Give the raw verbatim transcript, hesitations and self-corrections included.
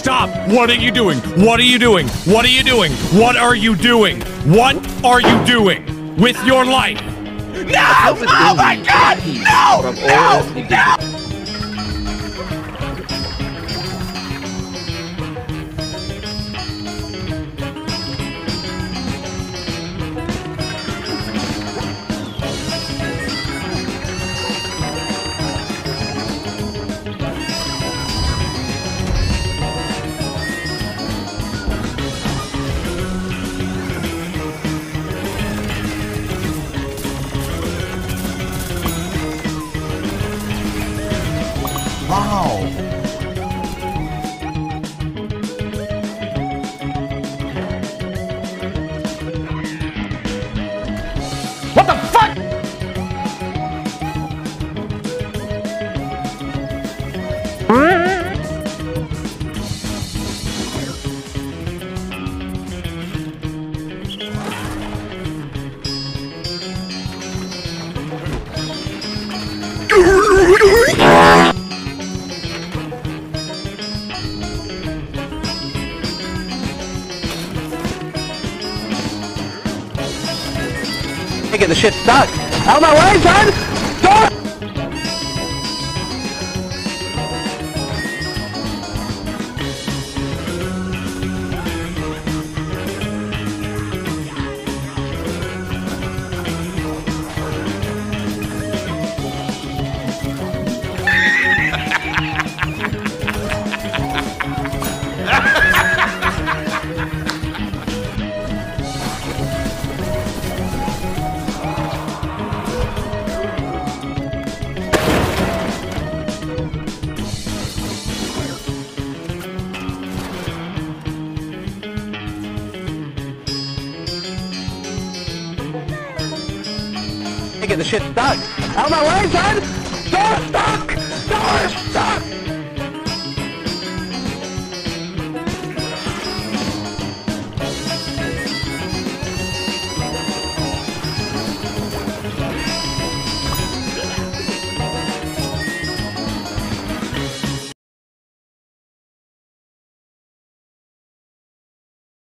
Stop! What are you doing? What are you doing? What are you doing? What are you doing? What are you doing with your life? No! Oh my God! No! No! No! Wow! What the fuck? Get the shit stuck. Out of my way, son! Go! Get the shit stuck. Out of my way, son! Door stuck! Door stuck!